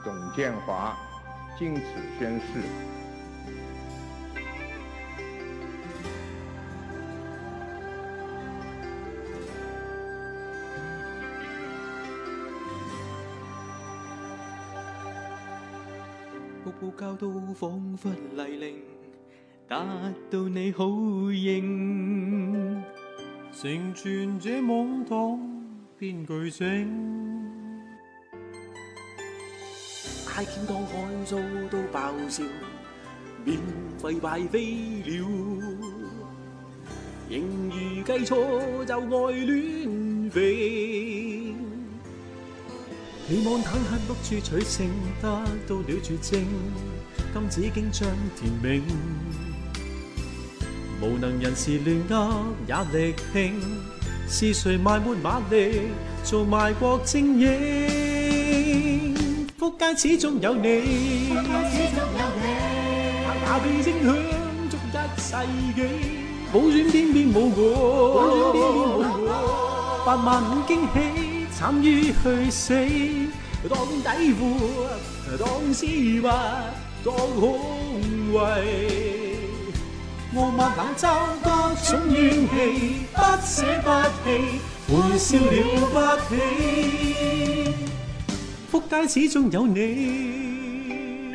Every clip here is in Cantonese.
董建华经此宣誓。 步步教導彷彿泥泞，達到你好型，成全這懵懂編巨聲。 大橋當海做到爆笑，免費派飛了，仍如計錯就愛亂飛。期望坦克碌住取勝，得到了絕症，今子竟將填明。無能人士亂噏也力拼，是誰埋沒馬力做賣國精英？福街始終有你，下被聲響足一世紀，普選偏偏冇我，8萬5驚喜，慘於去死，當底褲，當絲襪，當胸圍。傲慢冷嘲各種怨氣，不捨不棄，陪笑了不起。福街始終有你。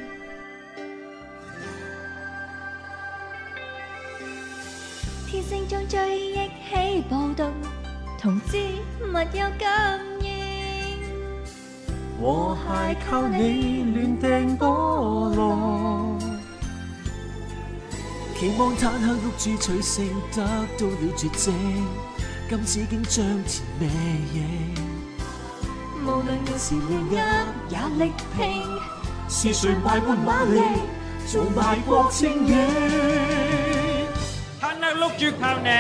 天星中追憶起報道，同志密友感應， 和諧靠你亂掟波浪。期望坦克碌住取勝，得到了絕症，今次竟將填咩嘢？無論人是亂噏也力拼，是誰埋沒馬力做賣國精英？ 坦克碌住靠你，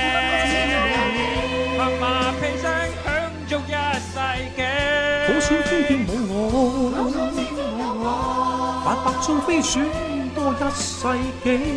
拍馬屁聲響足一世紀。 普選偏偏冇我，白白做飛選多一世紀。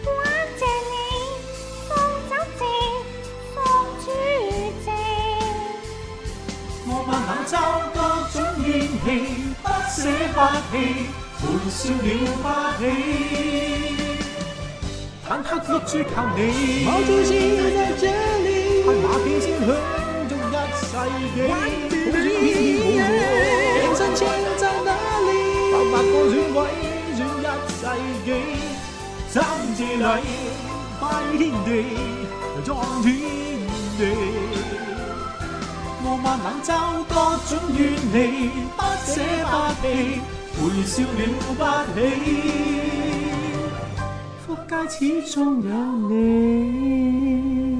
冷嘲各種怨氣，不捨不棄，陪笑了不起。坦克碌住靠你，毛主席在這裡，拍馬屁聲響足一世紀。普選偏偏冇我，人生前在哪裡？800個選委選一世紀，三謝禮拜天地，壯天地。傲慢冷嘲各種怨氣，不捨不棄，陪笑了不起。福街始終有你。